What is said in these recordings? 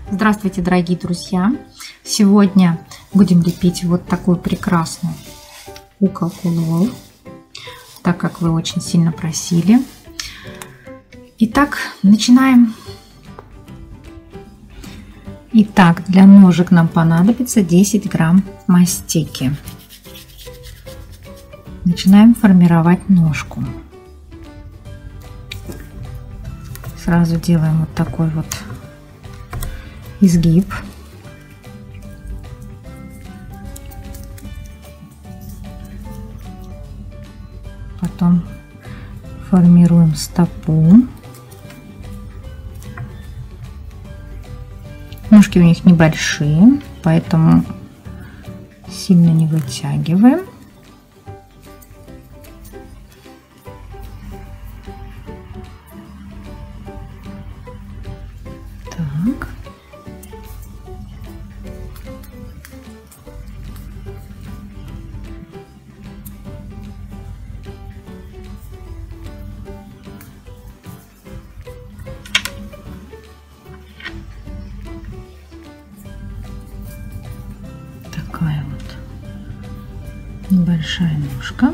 Здравствуйте, дорогие друзья! Сегодня будем лепить вот такую прекрасную куколку Лол, так как вы очень сильно просили. Итак, начинаем. Итак, для ножек нам понадобится 10 грамм мастики. Начинаем формировать ножку. Сразу делаем вот такой вот изгиб. Потом формируем стопу. Ножки у них небольшие, поэтому сильно не вытягиваем. Так. Такая вот небольшая ножка.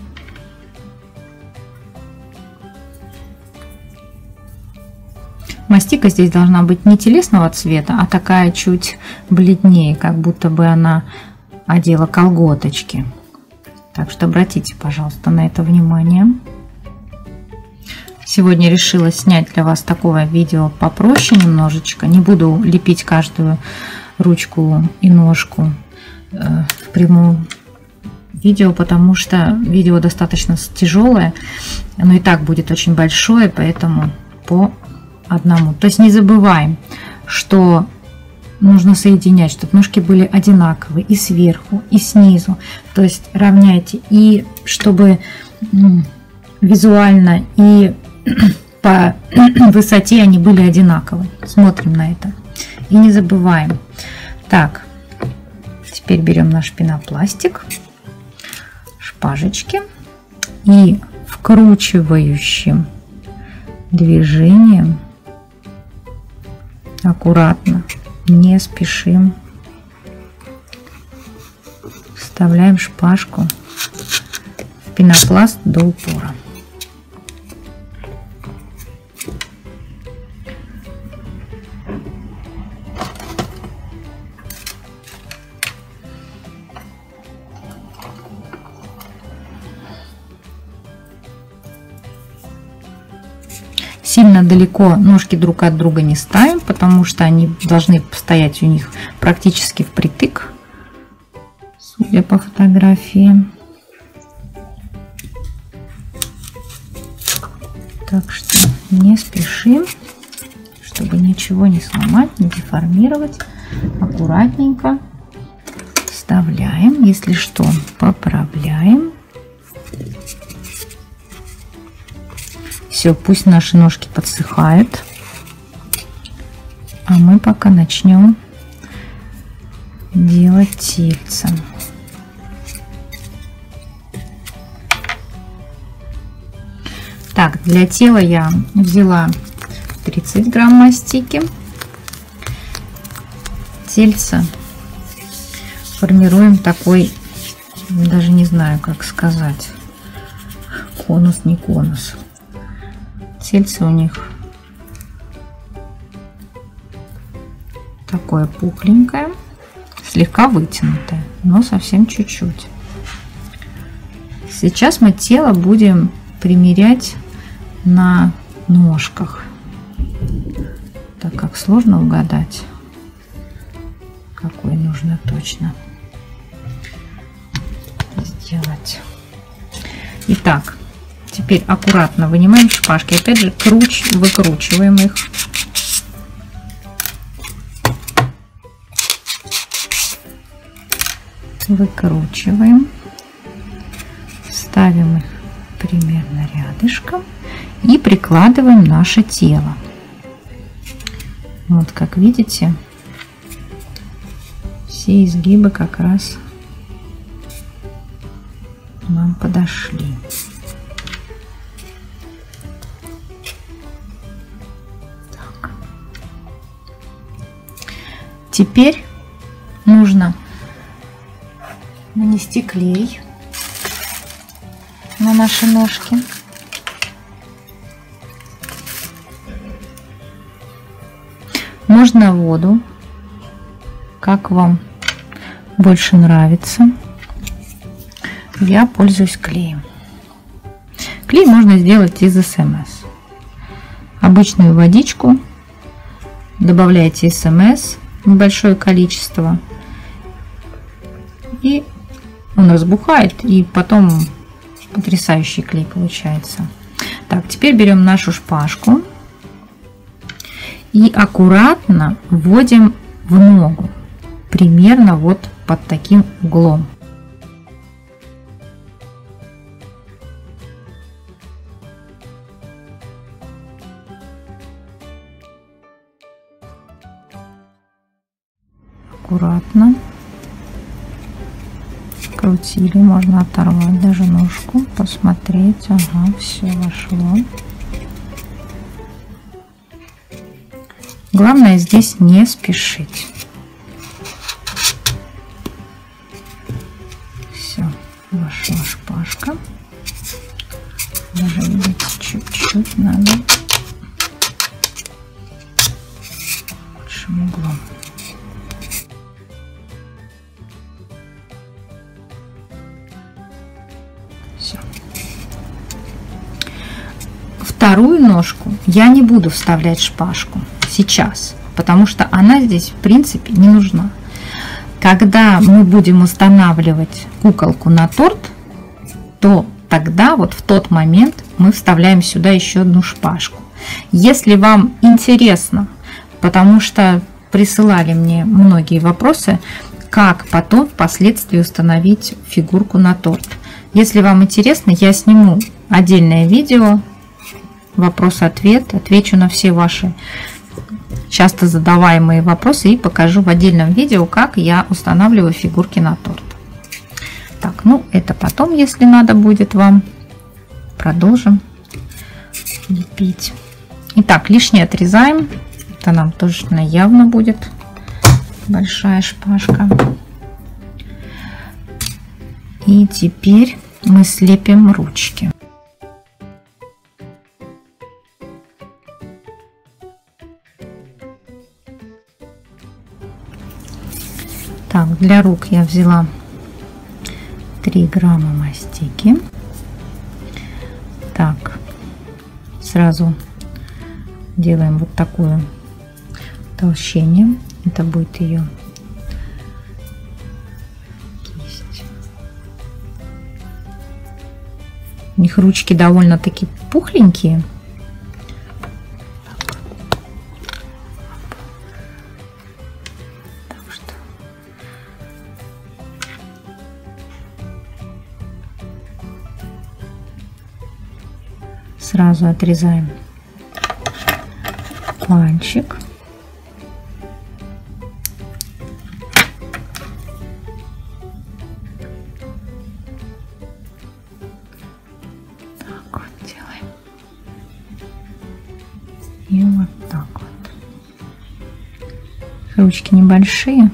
Мастика здесь должна быть не телесного цвета, а такая чуть бледнее, как будто бы она одела колготочки. Так что обратите, пожалуйста, на это внимание. Сегодня решила снять для вас такое видео попроще немножечко. Не буду лепить каждую ручку и ножку в прямом видео, потому что видео достаточно тяжелое. Оно и так будет очень большое, поэтому по одному. То есть не забываем, что нужно соединять, чтобы ножки были одинаковые и сверху, и снизу. То есть равняйте, и чтобы визуально и по высоте они были одинаковые. Смотрим на это и не забываем. Так, теперь берем наш пенопластик, шпажечки и вкручивающим движением аккуратно, не спешим, вставляем шпажку в пенопласт до упора. Сильно далеко ножки друг от друга не ставим, потому что они должны стоять у них практически впритык, судя по фотографии. Так что не спешим, чтобы ничего не сломать, не деформировать. Аккуратненько вставляем, если что, поправляем. Все, пусть наши ножки подсыхают, а мы пока начнем делать тельце. Так, для тела я взяла 30 грамм мастики. Тельце формируем такой, даже не знаю, как сказать, конус, не конус. Тельце у них такое пухленькое, слегка вытянутое, но совсем чуть-чуть. Сейчас мы тело будем примерять на ножках, так как сложно угадать, какой нужно точно сделать. Итак, теперь аккуратно вынимаем шпажки. Опять же, выкручиваем их. Выкручиваем. Ставим их примерно рядышком. И прикладываем наше тело. Вот, как видите, все изгибы как раз нам подошли. Так. Теперь нужно нанести клей на наши ножки. Можно воду, как вам больше нравится. Я пользуюсь клеем. Клей можно сделать из СМС. Обычную водичку добавляете СМС, небольшое количество, и он разбухает, и потом потрясающий клей получается. Так, теперь берем нашу шпажку и аккуратно вводим в ногу, примерно вот под таким углом. Аккуратно крутили, можно оторвать даже ножку, посмотреть. Ага, все вошло. Главное здесь не спешить. Все, вошла шпажка. Даже, видите, чуть-чуть надо большим углом. Все. Вторую ножку я не буду вставлять шпажку сейчас, потому что она здесь в принципе не нужна. Когда мы будем устанавливать куколку на торт, то тогда вот в тот момент мы вставляем сюда еще одну шпажку. Если вам интересно, потому что присылали мне многие вопросы, как потом впоследствии установить фигурку на торт. Если вам интересно, я сниму отдельное видео, вопрос-ответ, отвечу на все ваши часто задаваемые вопросы и покажу в отдельном видео, как я устанавливаю фигурки на торт. Так, ну это потом, если надо будет вам. Продолжим лепить. Итак, лишнее отрезаем. Это нам точно явно будет большая шпажка. И теперь мы слепим ручки. Так, для рук я взяла 3 грамма мастики. Так, сразу делаем вот такое толщение. Это будет ее кисть. У них ручки довольно-таки пухленькие. Сразу отрезаем пальчик. Так вот делаем. И вот так вот. Ручки небольшие.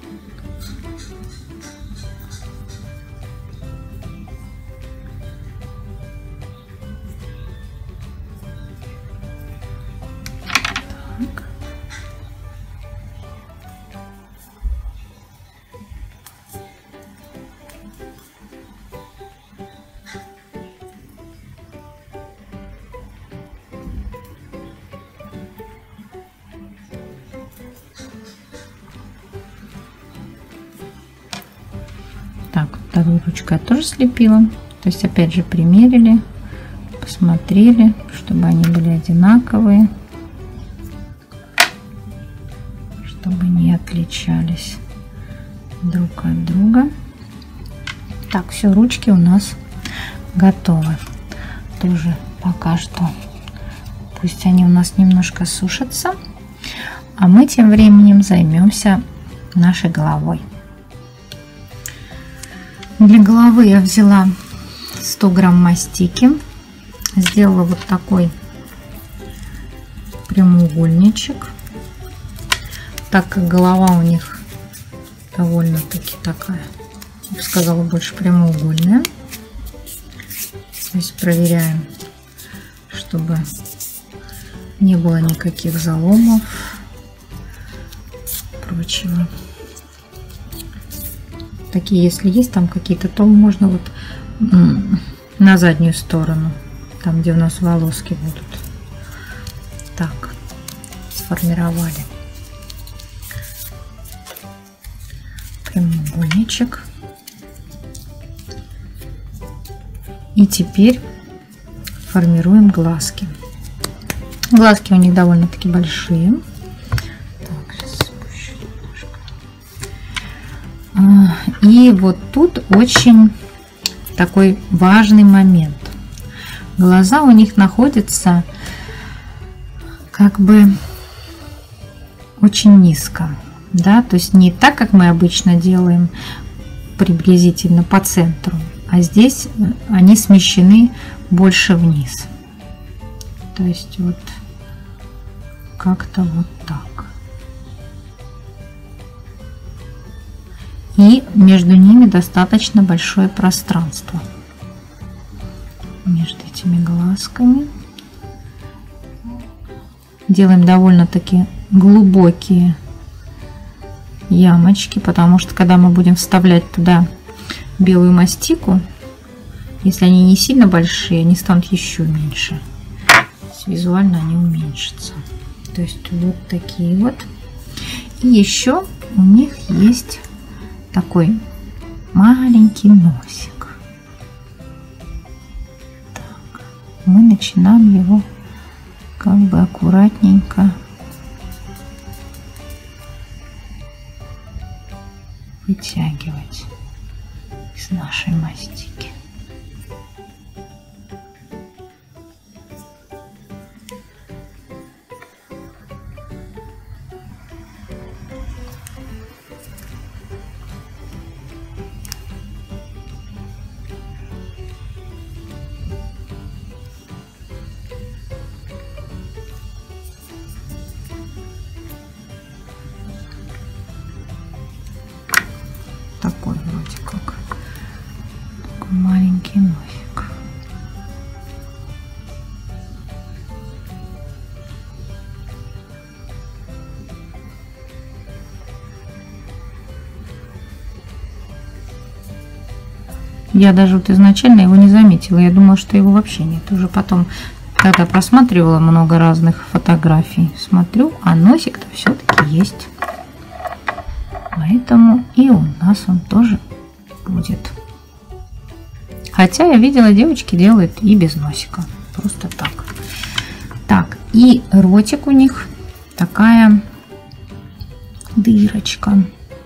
Так, вторую ручку я тоже слепила. То есть опять же примерили, посмотрели, чтобы они были одинаковые, чтобы не отличались друг от друга. Так, все, ручки у нас готовы. Тоже пока что пусть они у нас немножко сушатся, а мы тем временем займемся нашей головой. Для головы я взяла 100 грамм мастики, сделала вот такой прямоугольничек, так как голова у них довольно-таки такая, я бы сказала, больше прямоугольная. Здесь проверяем, чтобы не было никаких заломов, прочего. Такие, если есть там какие-то, то можно вот на заднюю сторону, там, где у нас волоски будут. Так, сформировали прямоугольничек. И теперь формируем глазки. Глазки у них довольно-таки большие. Так, сейчас спущу немножко. И вот тут очень такой важный момент. Глаза у них находятся как бы очень низко, да, то есть не так, как мы обычно делаем, приблизительно по центру, а здесь они смещены больше вниз. То есть вот как-то вот так. И между ними достаточно большое пространство. Между этими глазками. Делаем довольно-таки глубокие ямочки, потому что когда мы будем вставлять туда белую мастику, если они не сильно большие, они станут еще меньше. Визуально они уменьшатся. То есть вот такие вот. И еще у них есть такой маленький носик. Так. Мы начинаем его как бы аккуратненько вытягивать из нашей мастики. Такой вроде как такой маленький носик. Я даже вот изначально его не заметила. Я думала, что его вообще нет. Уже потом, когда просматривала много разных фотографий, смотрю, а носик-то все-таки есть. Поэтому и у нас он тоже будет. Хотя я видела, девочки делают и без носика. Просто так. Так, и ротик у них такая дырочка.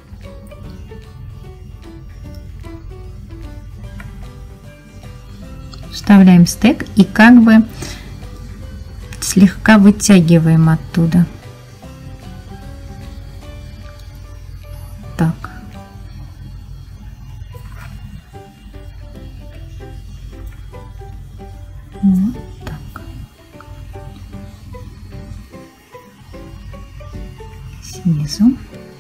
Вставляем стек и как бы слегка вытягиваем оттуда. Так. Вот так. Снизу.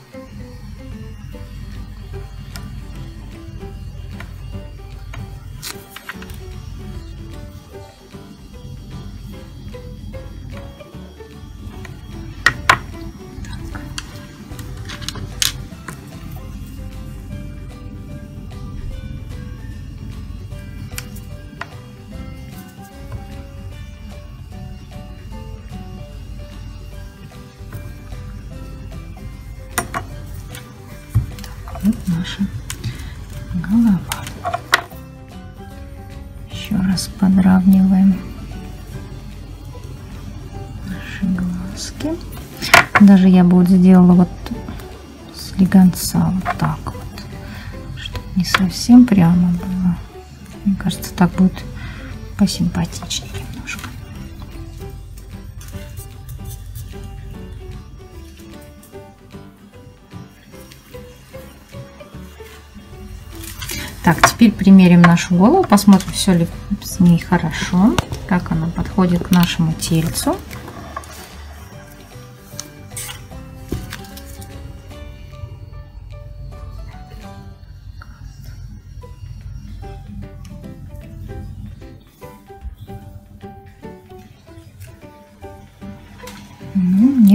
Вот наша голова. Еще раз подравниваем наши глазки. Даже я бы вот сделала вот слегонца вот так вот, чтобы не совсем прямо было. Мне кажется, так будет посимпатичнее немножко. Так, теперь примерим нашу голову, посмотрим, все ли с ней хорошо, как она подходит к нашему тельцу.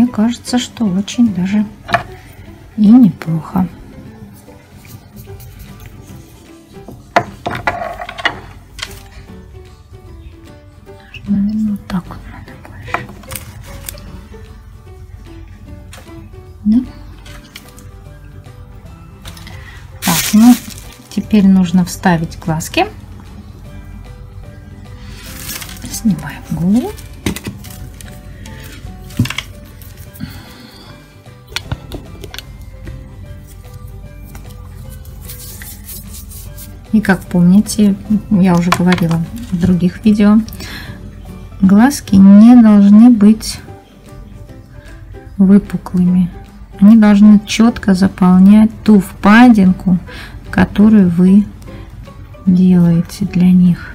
мне кажется, что очень даже и неплохо. Наверное, вот так вот надо больше. Да? Так, ну, теперь нужно вставить глазки. Снимаем голову. И как помните, я уже говорила в других видео, глазки не должны быть выпуклыми. Они должны четко заполнять ту впадинку, которую вы делаете для них.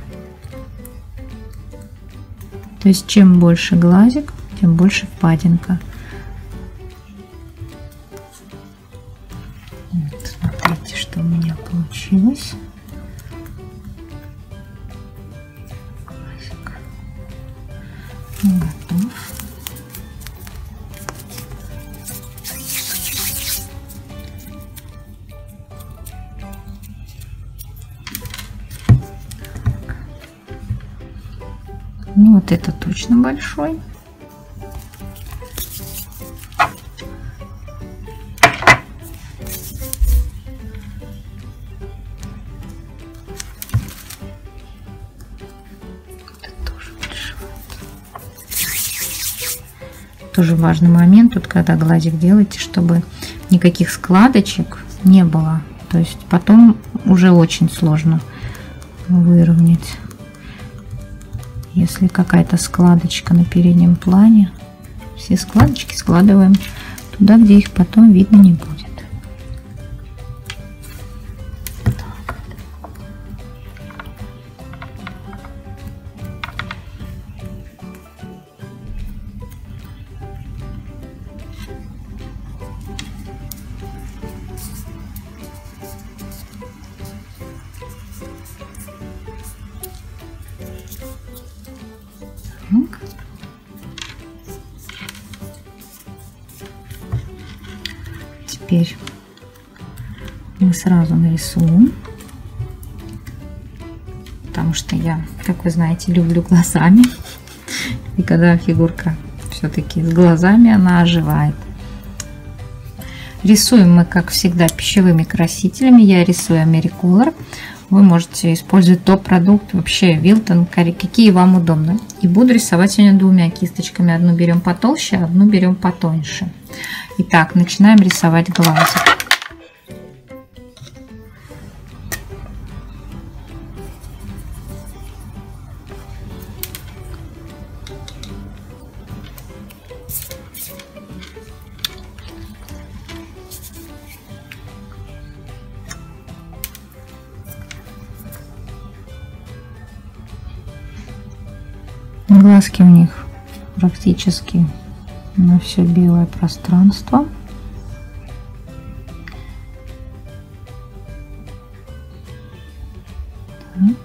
То есть чем больше глазик, тем больше впадинка. Вот, смотрите, что у меня получилось. Глазик готов. Ну вот это точно большой. Тоже важный момент, тут когда глазик делаете, чтобы никаких складочек не было. То есть потом уже очень сложно выровнять. Если какая-то складочка на переднем плане, все складочки складываем туда, где их потом видно не будет. Так. Теперь мы сразу нарисуем, потому что я, как вы знаете, люблю глазами. И когда фигурка все-таки с глазами, она оживает. Рисуем мы, как всегда, пищевыми красителями. Я рисую Americolor. Вы можете использовать топ-продукт, вообще Wilton, какие вам удобно. И буду рисовать сегодня двумя кисточками. Одну берем потолще, одну берем потоньше. Итак, начинаем рисовать глазик. Глазки у них практически на все белое пространство. Так.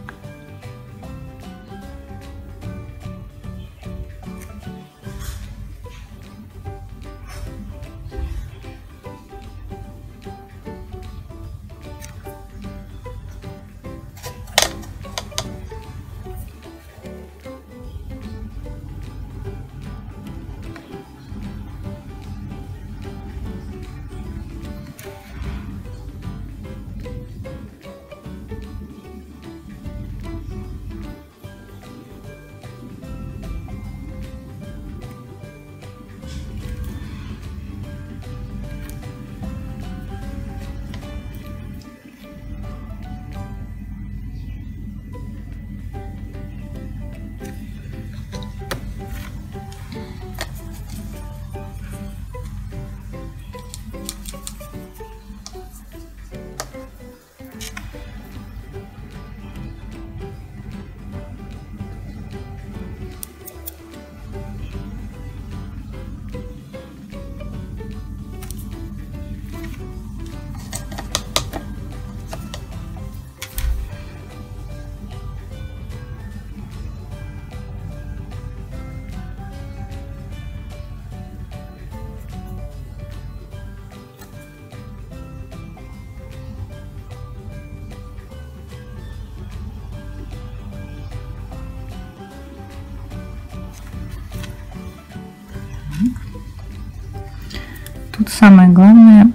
Тут самое главное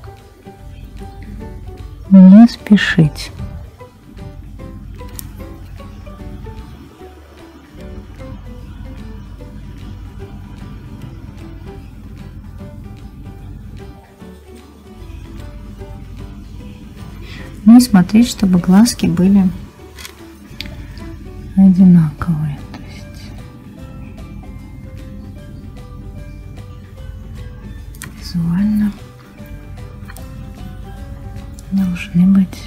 не спешить. Ну и смотреть, чтобы глазки были одинаковые. То есть визуально должны быть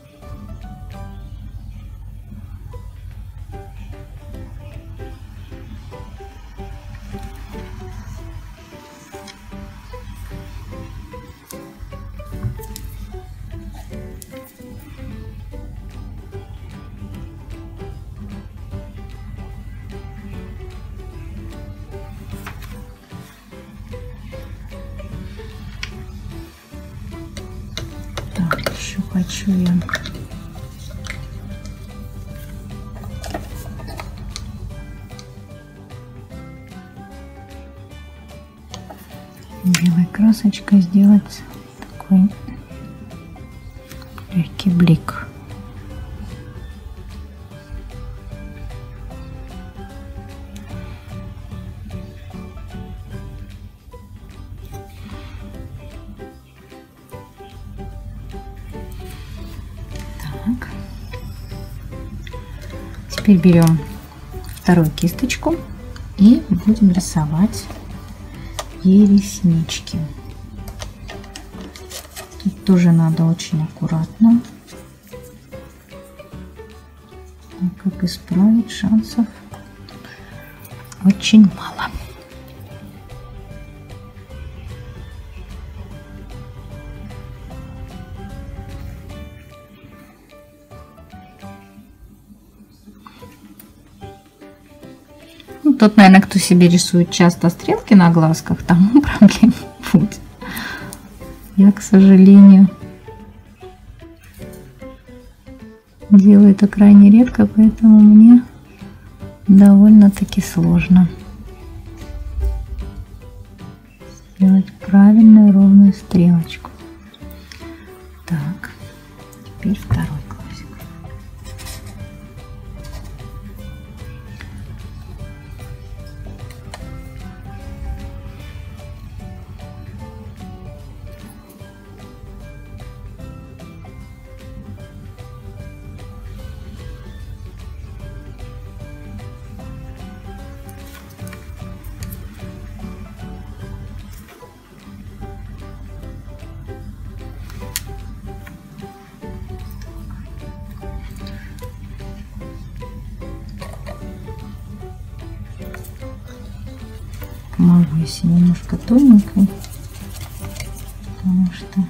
еще хочу я белой красочкой сделать такой легкий блик. Теперь берем вторую кисточку и будем рисовать ей реснички. Тут тоже надо очень аккуратно. Как исправить, шансов очень мало. Тут, наверное, кто себе рисует часто стрелки на глазках, тому проблем не будет. Я, к сожалению, делаю это крайне редко, поэтому мне довольно-таки сложно сделать правильную ровную стрелочку. Так, теперь второй глазик. Помогу если немножко тоненькой, потому что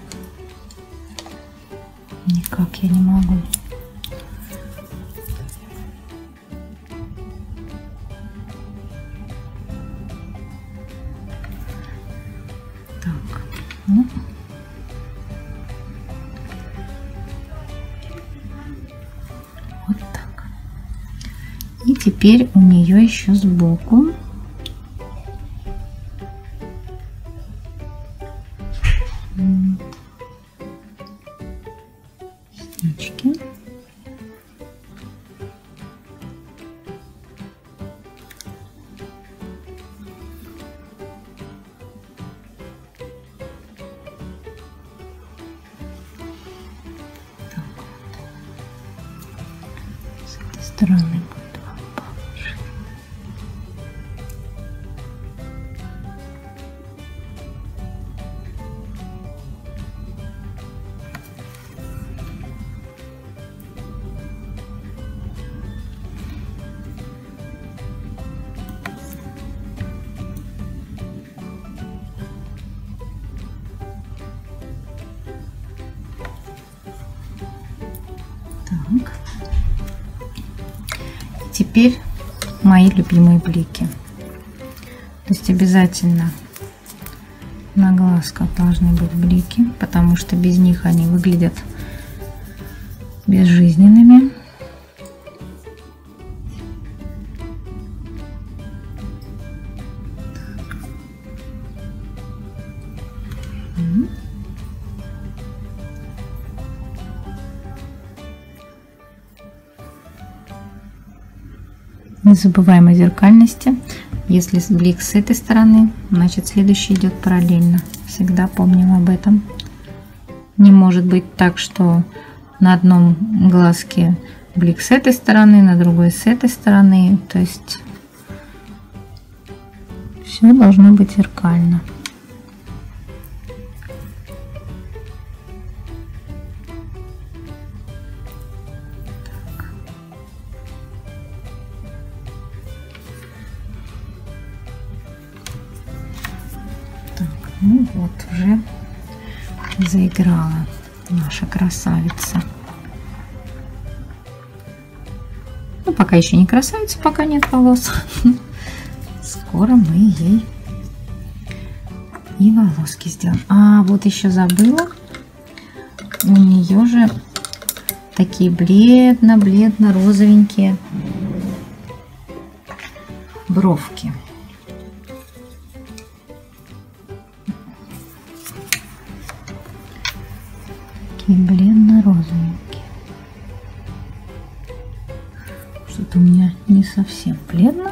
никак я не могу. Так, ну. Вот так. И теперь у нее еще сбоку реснички. Так вот. С этой стороны будет вам получше. Так. Теперь мои любимые блики. То есть обязательно на глазках должны быть блики, потому что без них они выглядят безжизненными. Не забываем о зеркальности. Если блик с этой стороны, значит следующий идет параллельно. Всегда помним об этом. Не может быть так, что на одном глазке блик с этой стороны, на другой с этой стороны. То есть все должно быть зеркально. Ну вот, уже заиграла наша красавица. Ну, пока еще не красавица, пока нет волос. Скоро мы ей и волоски сделаем. А, вот еще забыла. У нее же такие бледно-бледно-розовенькие бровки. Бледно-розовенькие. Что-то у меня не совсем бледно.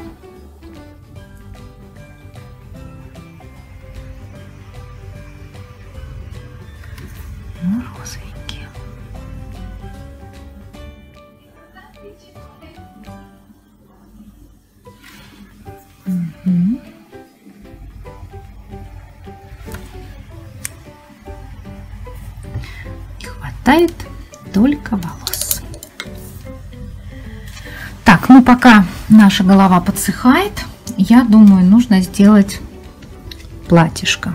Но розовенькие. Угу. Хватает только волос. Так, ну пока наша голова подсыхает, я думаю, нужно сделать платьишко.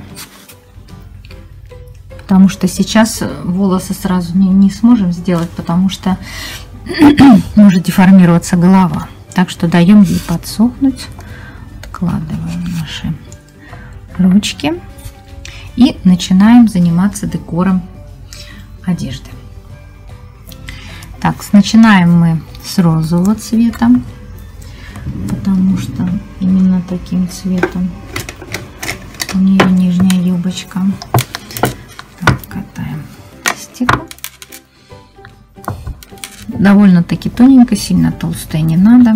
Потому что сейчас волосы сразу не сможем сделать, потому что может деформироваться голова. Так что даем ей подсохнуть. Откладываем наши ручки и начинаем заниматься декором одежды. Так, начинаем мы с розового цвета, потому что именно таким цветом у нее нижняя юбочка. Так, катаем стекло. Довольно-таки тоненько, сильно толстое не надо.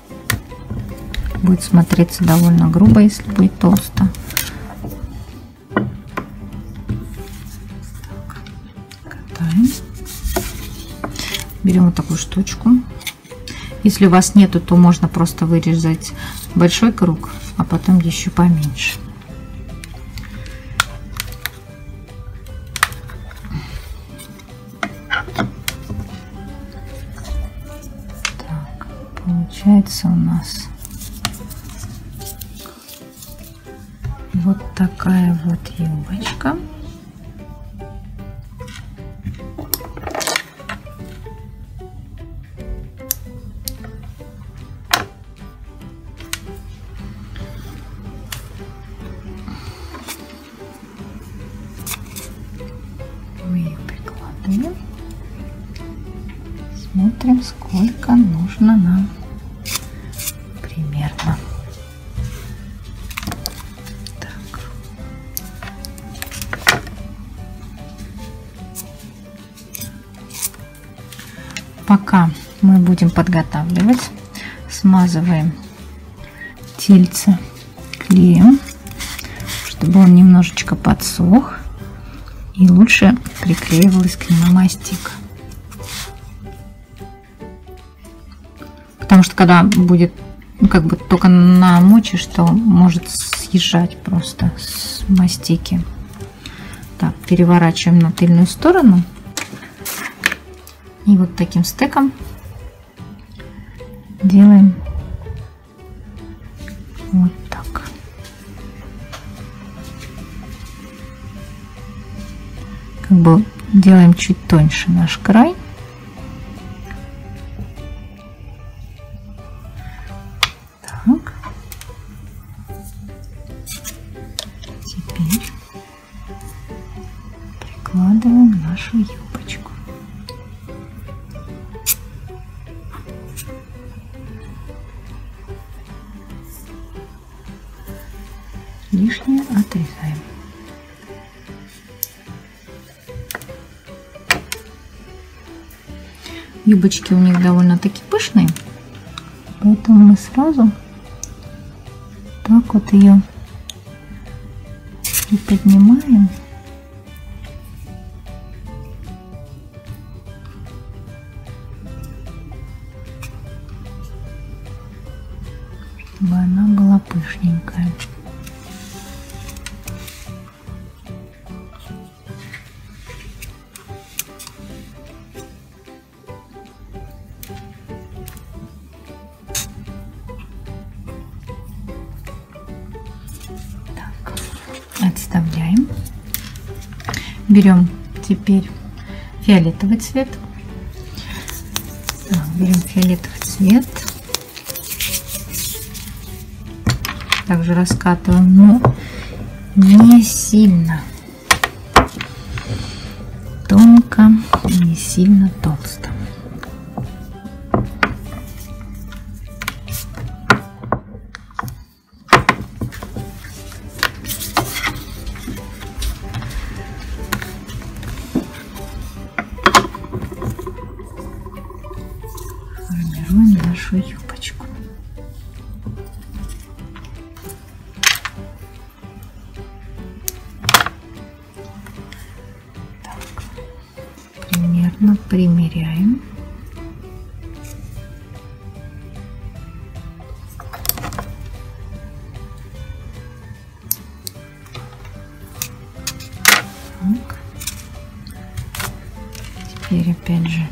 Будет смотреться довольно грубо, если будет толсто. Берем вот такую штучку. Если у вас нету, то можно просто вырезать большой круг, а потом еще поменьше. Так, получается у нас вот такая вот юбочка. Смотрим, сколько нужно нам примерно. Так. Пока мы будем подготавливать, смазываем тельце клеем, чтобы он немножечко подсох и лучше приклеивалась к нему мастика. Потому что когда будет как бы только намочишь, то может съезжать просто с мастики. Так, переворачиваем на тыльную сторону. И вот таким стеком делаем вот так. Как бы делаем чуть тоньше наш край. Так. Теперь прикладываем нашу юбочку. Лишнее отрезаем. Юбочки у них довольно-таки пышные, поэтому мы сразу так вот ее приподнимаем. Чтобы она была пышненькая. Так, отставляем. Берем теперь фиолетовый цвет. Так, берем фиолетовый цвет. Также раскатываем, но не сильно тонко, не сильно толсто. Формируем нашу юбочку. Примеряем. Так. Теперь опять же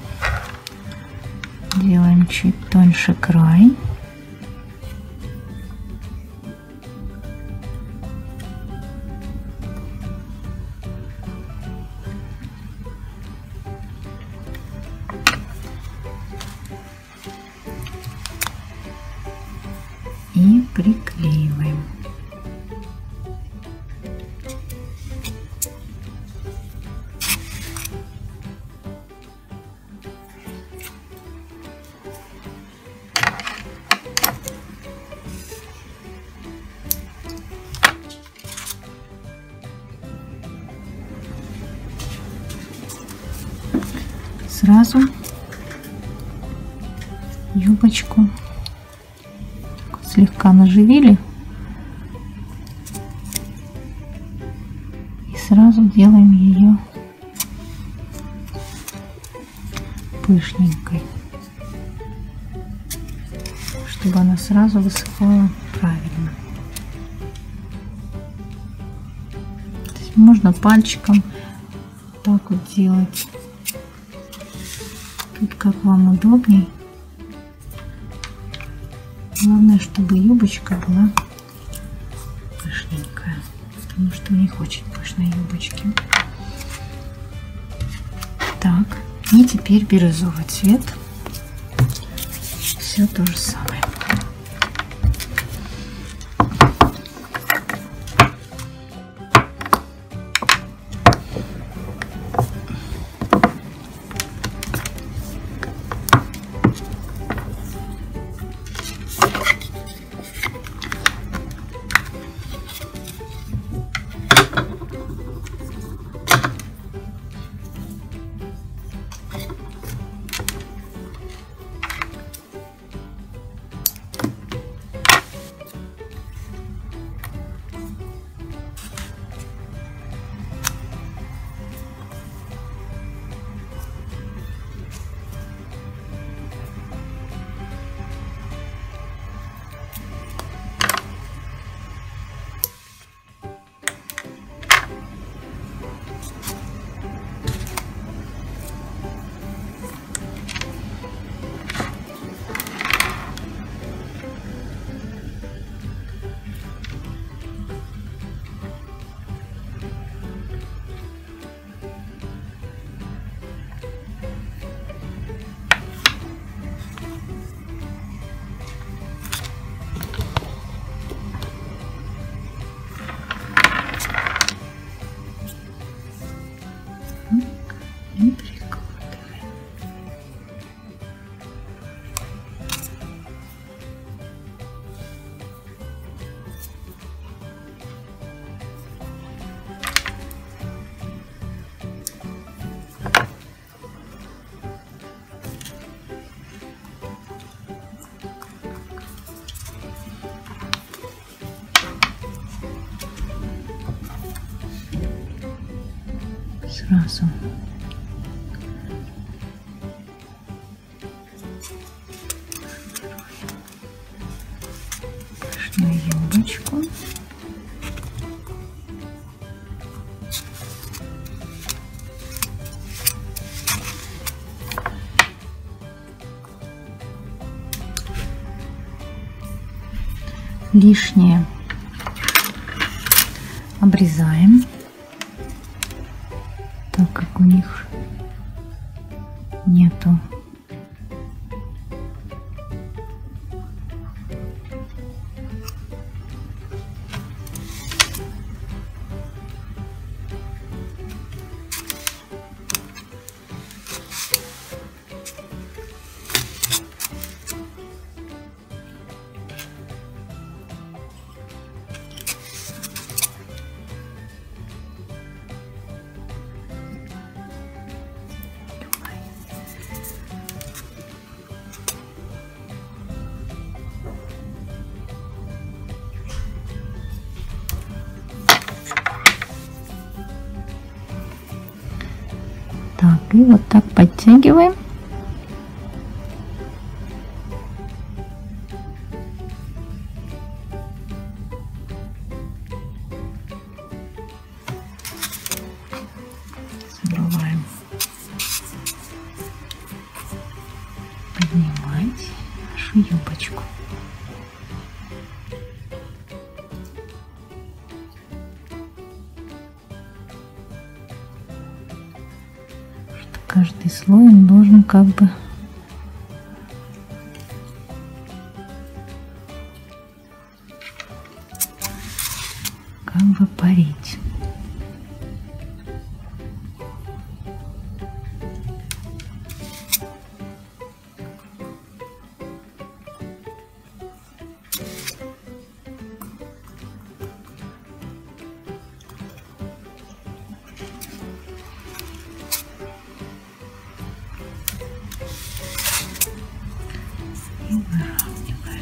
делаем чуть тоньше край. И приклеиваем. Сразу юбочку слегка наживили и сразу делаем ее пышненькой, чтобы она сразу высыхала правильно. То есть можно пальчиком так вот делать, тут как вам удобней. Главное, чтобы юбочка была пышненькая, потому что у них очень пышные юбочки. Так, и теперь бирюзовый цвет. Все то же самое. сразу пышную юбочку. Лишнее обрезаем, так как у них нету так, и вот так подтягиваем. Забываем поднимать нашу юбочку. Каждый слой он должен как бы парить. И выравниваем.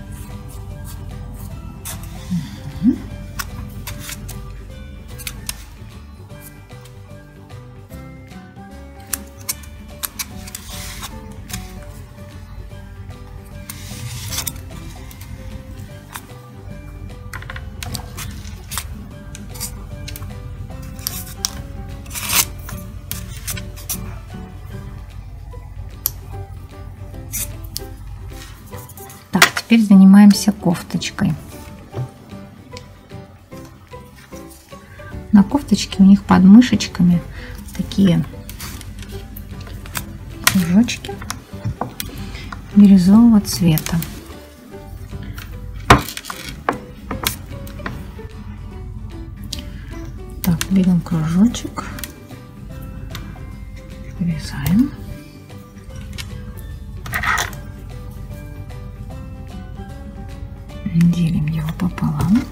Теперь занимаемся кофточкой. На кофточке у них под мышечками такие кружочки бирюзового цвета. Так, берем кружочек, вырезаем. Делим его пополам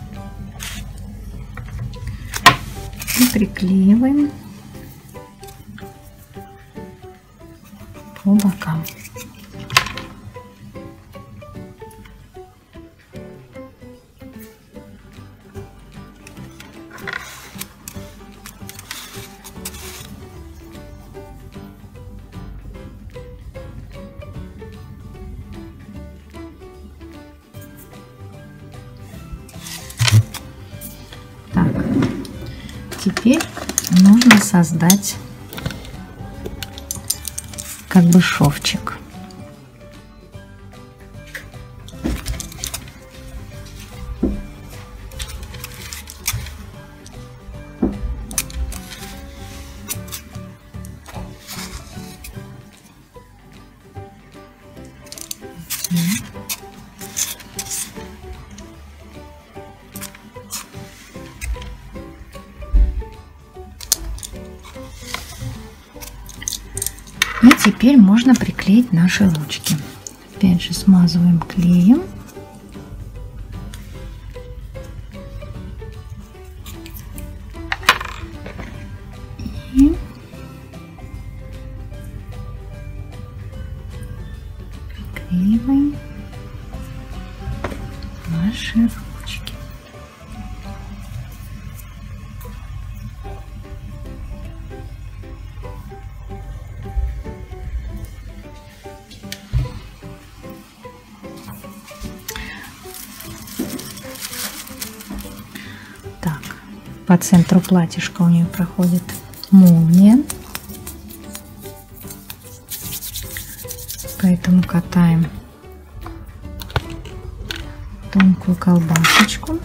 и приклеиваем по бокам. Теперь нужно создать как бы шовчик. И теперь можно приклеить наши ручки. Опять же смазываем клеем. И приклеиваем наши ручки. По центру платьишка у нее проходит молния. Поэтому катаем тонкую колбасочку.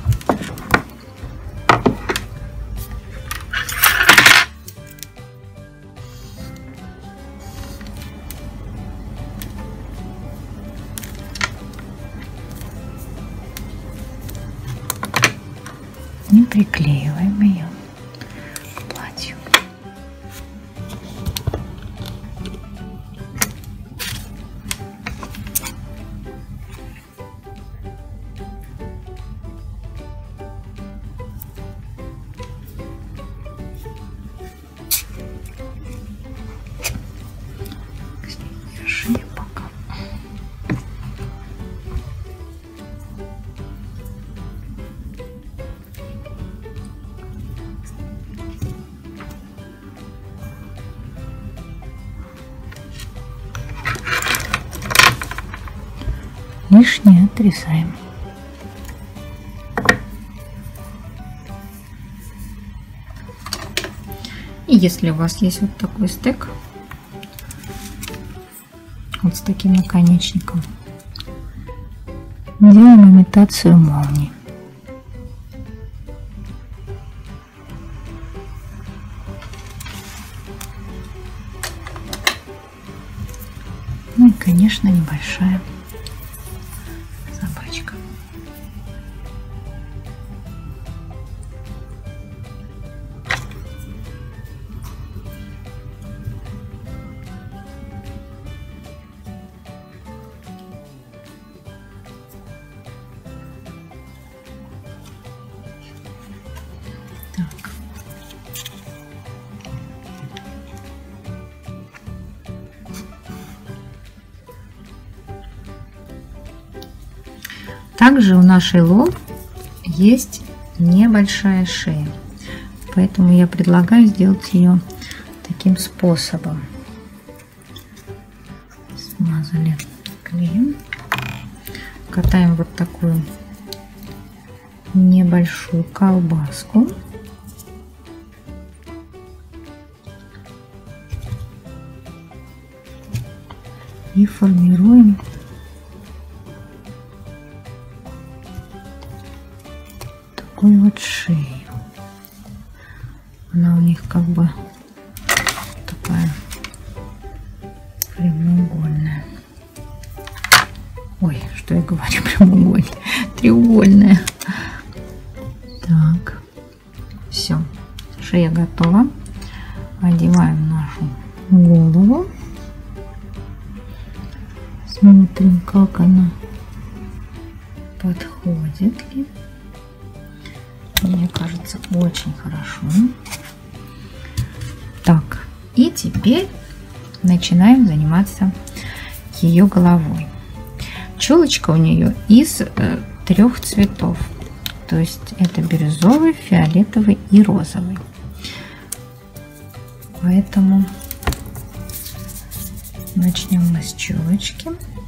И приклеиваем ее к платью. Шею пока. Лишнее отрезаем. И если у вас есть вот такой стек, вот с таким наконечником, делаем имитацию молнии. Ну и, конечно, небольшая собачка. Так. Также у нашей Лол есть небольшая шея, поэтому я предлагаю сделать ее таким способом. Смазали клеем, катаем вот такую небольшую колбаску. И формируем такую вот шею. Она у них как бы такая прямоугольная. Ой, что я говорю, прямоугольная, треугольная. Так, все, шея готова. Одеваем нашу голову. Смотрим, как она подходит ли. Мне кажется, очень хорошо. Так, и теперь начинаем заниматься ее головой. Челочка у нее из 3 цветов. То есть это бирюзовый, фиолетовый и розовый. Поэтому начнем мы с челочки.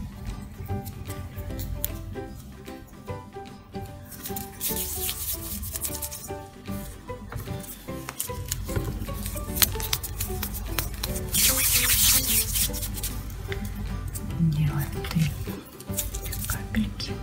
Делаем 3 капельки.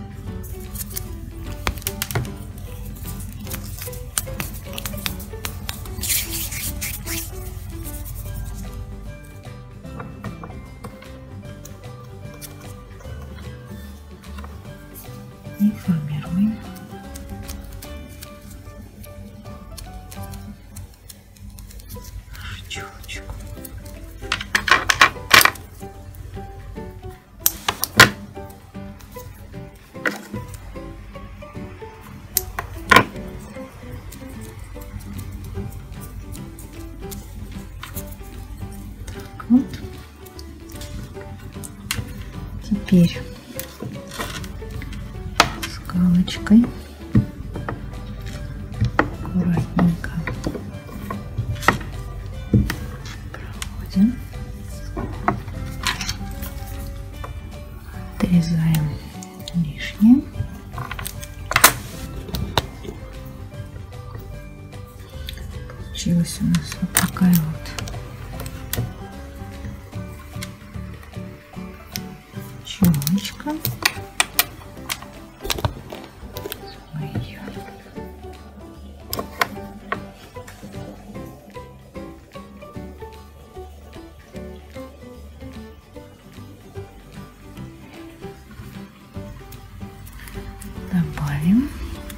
И формируем нашу челочку. Так вот. Теперь скалочкой аккуратненько проходим, отрезаем лишнее получилась у нас вот такая вот челочка. Добавим.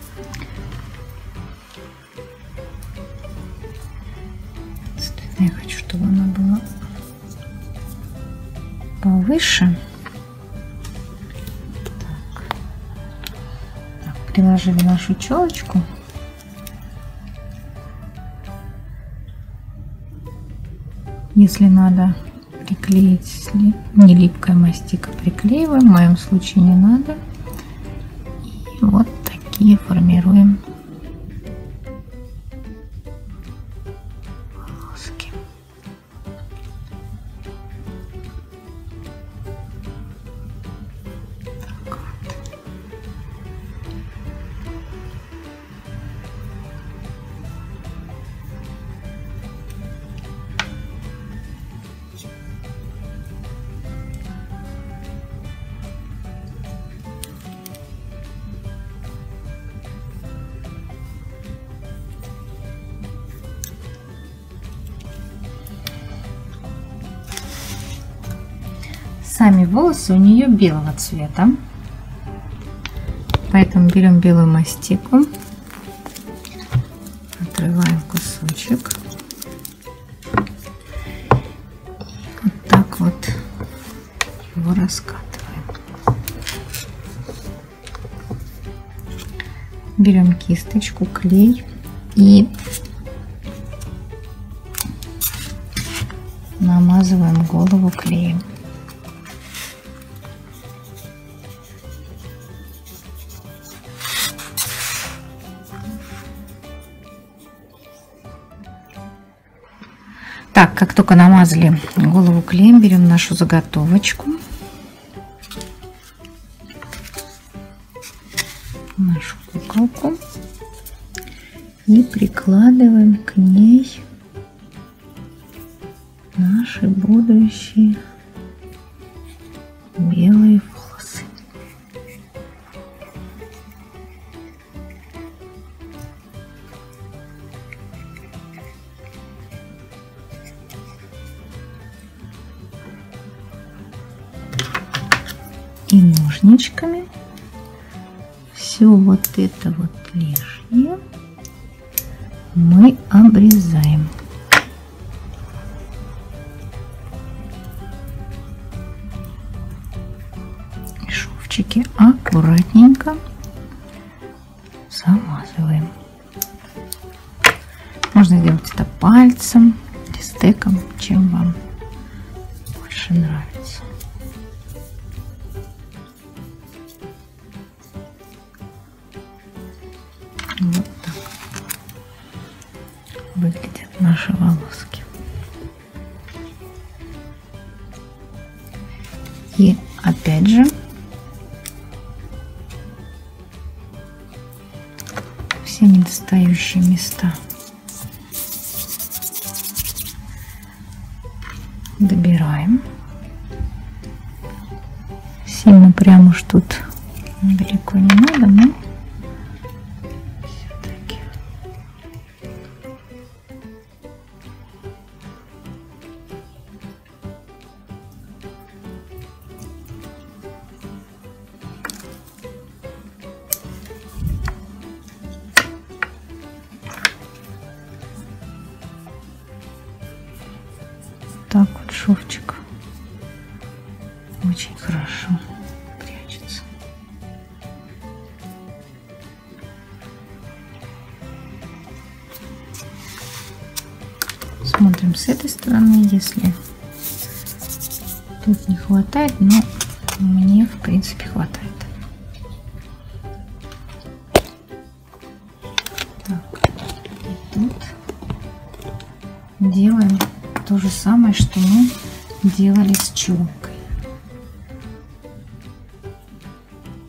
Я хочу, чтобы она была повыше. Так, приложили нашу челочку. Если надо приклеить не липкая мастика, приклеиваем. В моем случае не надо. И вот такие формируем полоски. Так вот. Сами волосы у нее белого цвета, поэтому берем белую мастику, отрываем кусочек и вот так вот его раскатываем. Берем кисточку, клей и намазываем голову клеем. Так, как только намазали голову клеем, берем нашу заготовочку, нашу куколку и прикладываем к ней наши будущие белые волосы. И ножничками все вот это вот лишнее мы обрезаем. И шовчики аккуратненько замазываем. Можно сделать это пальцем или стеком, чем вам больше нравится. Вот так выглядят наши волоски. И опять же все недостающие места добираем. Сильно прям уж тут далеко не надо, но все-таки. Так вот шовчик очень хорошо прячется. Смотрим с этой стороны, если тут не хватает, но мне в принципе хватает. Так, и тут делаем то же самое, что мы делали с челкой.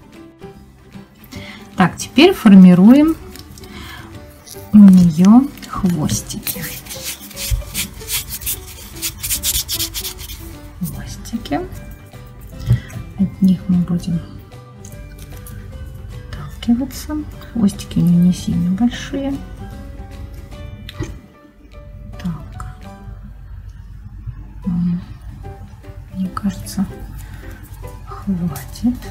Так, теперь формируем у нее хвостики. От них мы будем отталкиваться. Хвостики у нее не сильно большие. Так. Мне кажется, хватит.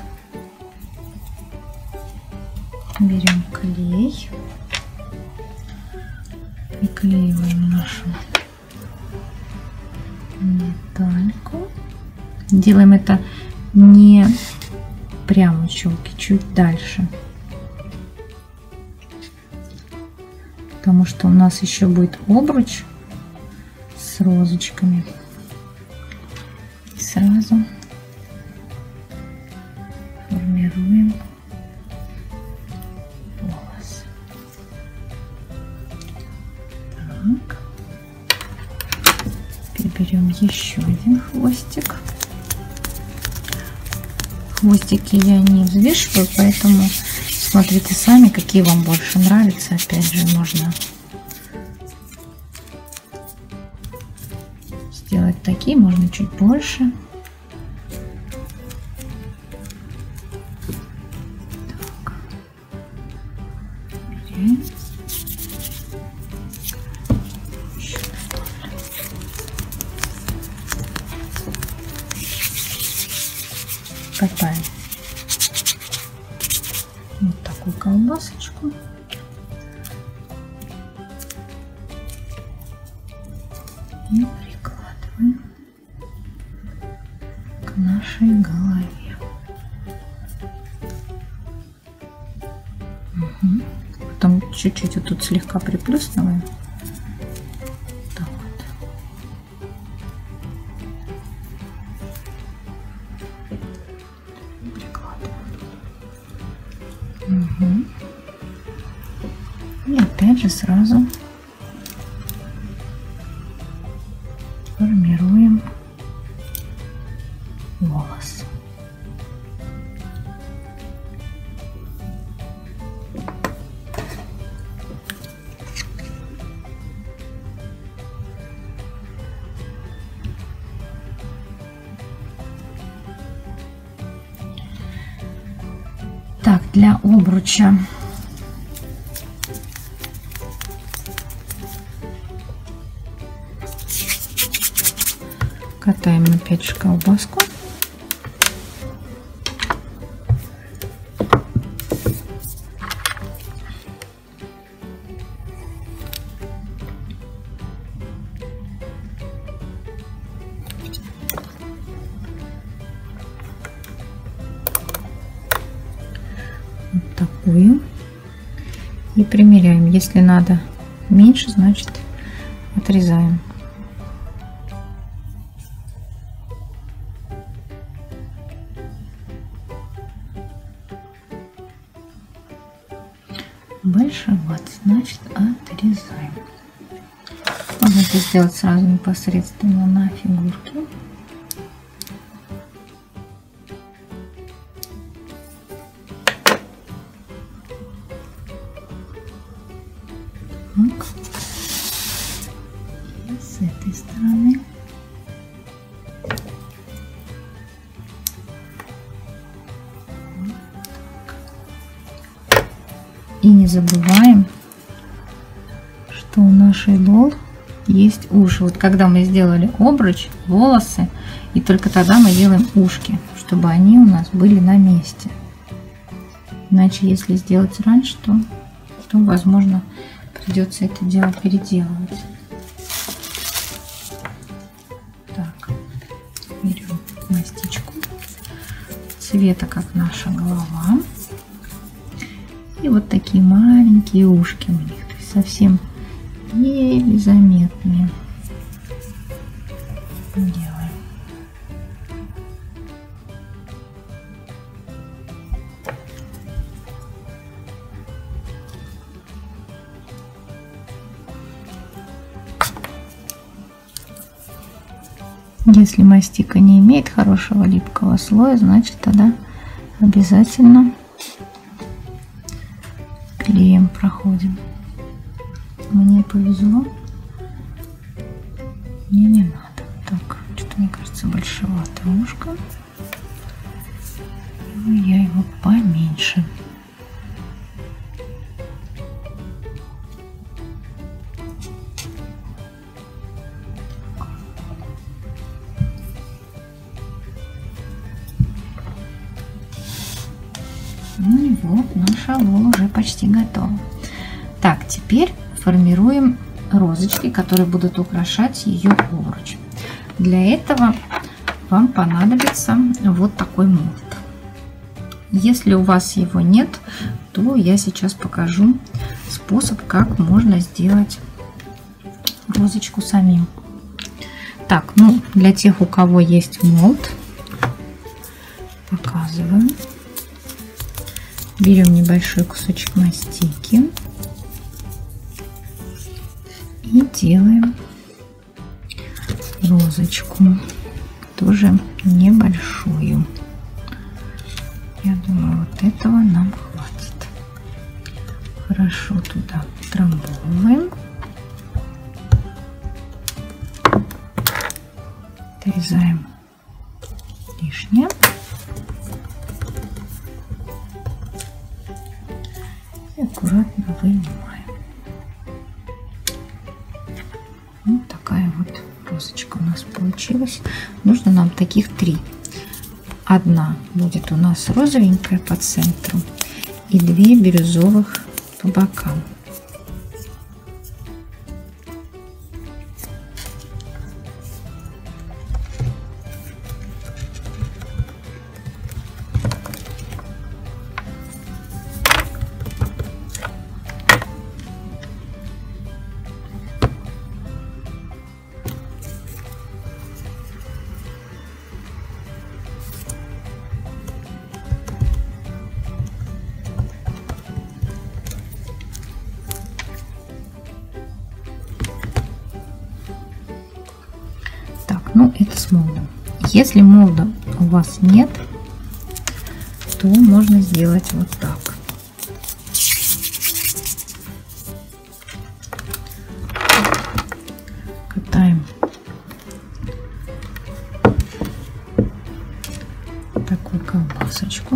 Берем клей. Приклеиваем нашу детальку. Делаем это не прямо челки, чуть дальше, потому что у нас еще будет обруч с розочками. И сразу формируем волос. Так. Теперь берем еще один хвостик. Хвостики я не взвешиваю, поэтому смотрите сами, какие вам больше нравятся. Опять же, можно сделать такие, можно чуть больше. Так. Катаем вот такую колбасочку. И прикладываем к нашей голове. Угу. Потом чуть-чуть вот тут слегка приплюснываем. Так вот. Угу. И опять же сразу формируем волос. Так, для обруча катаем опять же колбаску. Вот такую. И примеряем. Если надо меньше, значит отрезаем. Большеват, значит отрезаем. Можно это сделать сразу непосредственно на фигурке. Так. И с этой стороны. И не забываем, что у нашей лол есть уши. Вот когда мы сделали обруч, волосы, и только тогда мы делаем ушки, чтобы они у нас были на месте. Иначе, если сделать раньше, то возможно, придется это дело переделывать. Так, берем мастичку цвета, как наша голова. И вот такие маленькие ушки у них, то есть совсем еле заметные. Делаем. Если мастика не имеет хорошего липкого слоя, значит тогда обязательно клеем проходим. Мне повезло. Мне не надо. Так, что-то мне кажется большевато ушко. Я его поменьше. Ну и вот, наша Лола уже почти готова. Так, теперь формируем розочки, которые будут украшать ее обруч. Для этого вам понадобится вот такой молот. Если у вас его нет, то я сейчас покажу способ, как можно сделать розочку самим. Так, ну для тех, у кого есть молот, показываю. Берем небольшой кусочек мастики и делаем розочку, тоже небольшую. Я думаю, вот этого нам хватит. Хорошо туда утрамбовываем. Отрезаем лишнее. И аккуратно вынимаем. Вот такая вот розочка у нас получилась. Нужно нам таких 3. Одна будет у нас розовенькая по центру и 2 бирюзовых по бокам. Ну, это с молдом. Если молда у вас нет, то можно сделать вот так. Катаем такую колбасочку.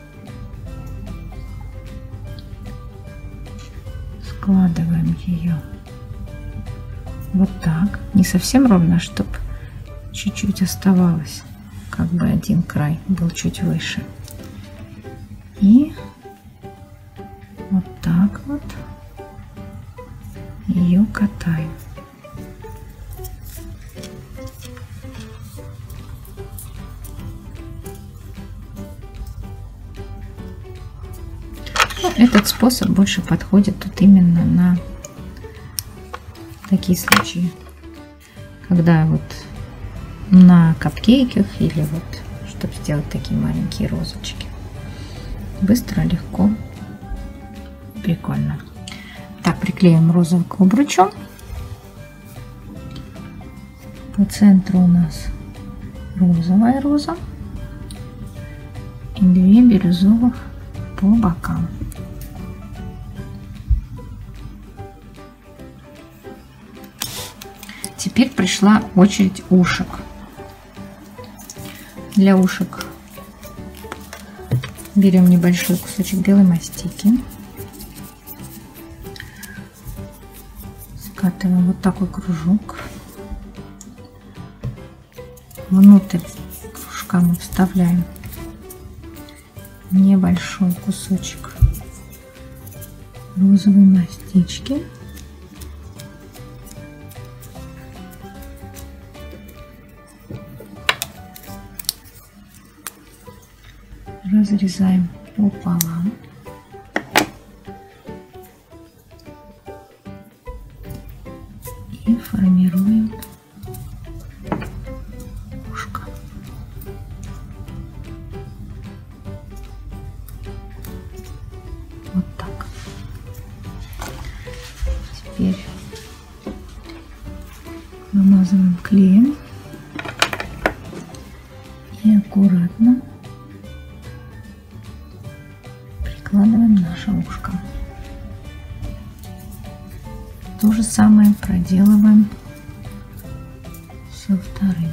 Складываем ее вот так. Не совсем ровно, чтобы чуть-чуть оставалось, как бы один край был чуть выше. И вот так вот ее катаем. Этот способ больше подходит тут именно на такие случаи, когда вот на капкейках или вот, чтобы сделать такие маленькие розочки. Быстро, легко, прикольно. Так, приклеим розовый к обручу. По центру у нас розовая роза и 2 бирюзовых по бокам. Теперь пришла очередь ушек. Для ушек берем небольшой кусочек белой мастики, скатываем вот такой кружок. Внутрь кружка мы вставляем небольшой кусочек розовой мастички. Разрезаем пополам. И формируем ушко. Вот так. Теперь намазываем клеем и аккуратно прикладываем наше ушко. То же самое проделываем со вторым.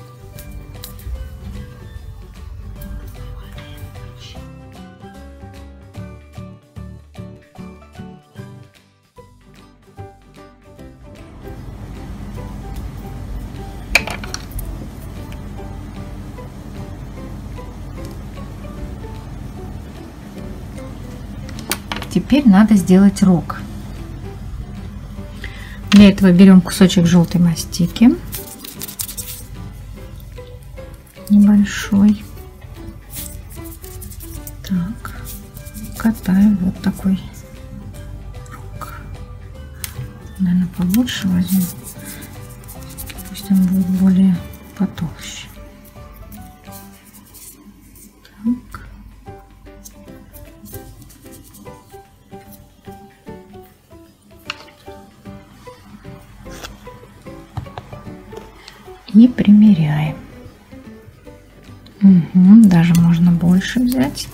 Теперь надо сделать рог. Для этого берем кусочек желтой мастики, небольшой. Так, катаем вот такой рог. Наверное, побольше возьму. Пусть он будет более потолще. Так. И примеряем. Угу, даже можно больше взять.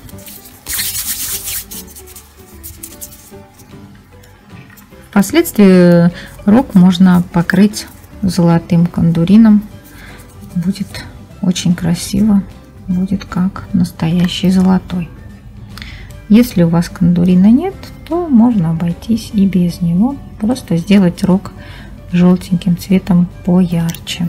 Впоследствии рог можно покрыть золотым кондурином. Будет очень красиво, будет как настоящий золотой. Если у вас кондурина нет, то можно обойтись и без него. Просто сделать рог желтеньким цветом поярче.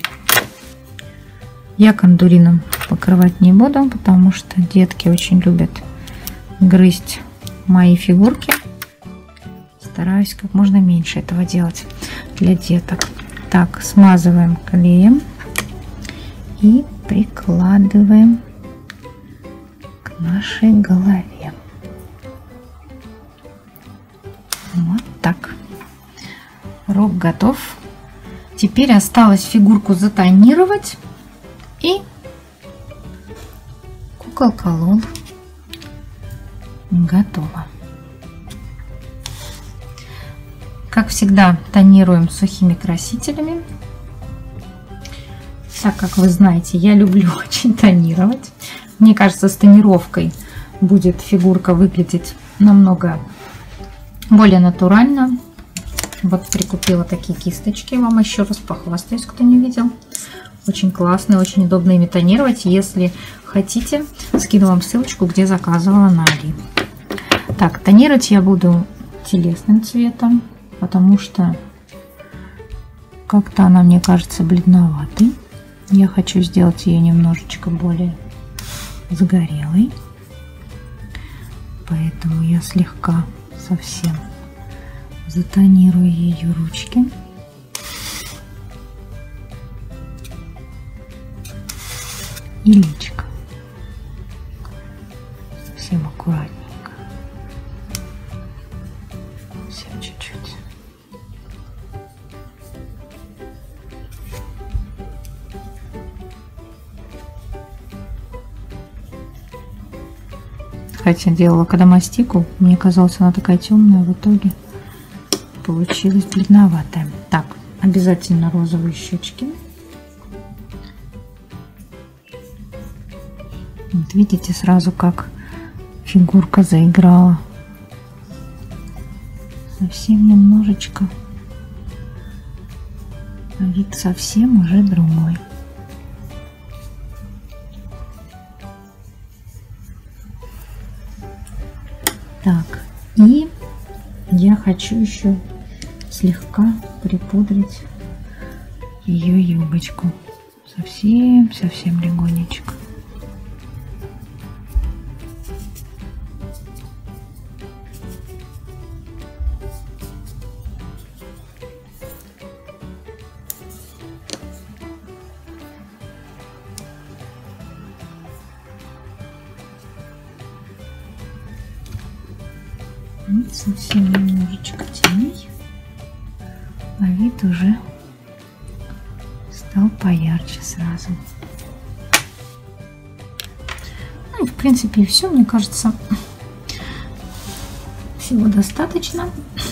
Я кондурином покрывать не буду, потому что детки очень любят грызть мои фигурки. Стараюсь как можно меньше этого делать для деток. Так, смазываем клеем и прикладываем к нашей голове. Вот так. Рог готов. Теперь осталось фигурку затонировать. И куколка Лол готова. Как всегда, тонируем сухими красителями. Так как вы знаете, я люблю очень тонировать. Мне кажется, с тонировкой будет фигурка выглядеть намного более натурально. Вот прикупила такие кисточки. Вам еще раз похвастаюсь, кто не видел. Очень классные, очень удобно ими тонировать. Если хотите, скину вам ссылочку, где заказывала на Али. Так, тонировать я буду телесным цветом, потому что как-то она мне кажется бледноватой. Я хочу сделать ее немножечко более загорелой. Поэтому я слегка совсем затонирую ее ручки. И личико. Совсем аккуратненько. Совсем чуть-чуть. Хотя делала когда мастику, мне казалось, она такая темная, в итоге получилась бледноватая. Так, обязательно розовые щечки. Вот видите сразу, как фигурка заиграла. Совсем немножечко. А вид совсем уже другой. Так, и я хочу еще слегка припудрить ее юбочку. Совсем легонечко. Совсем немножечко теней, а вид уже стал поярче сразу. Ну и в принципе и все, мне кажется, всего достаточно.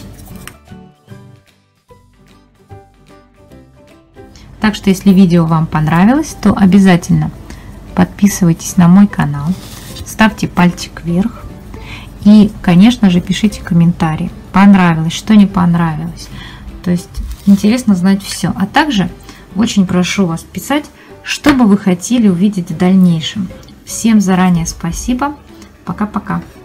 Так что если видео вам понравилось, то обязательно подписывайтесь на мой канал, ставьте пальчик вверх. И, конечно же, пишите комментарии, понравилось, что не понравилось. То есть интересно знать все. А также очень прошу вас писать, что бы вы хотели увидеть в дальнейшем. Всем заранее спасибо. Пока-пока.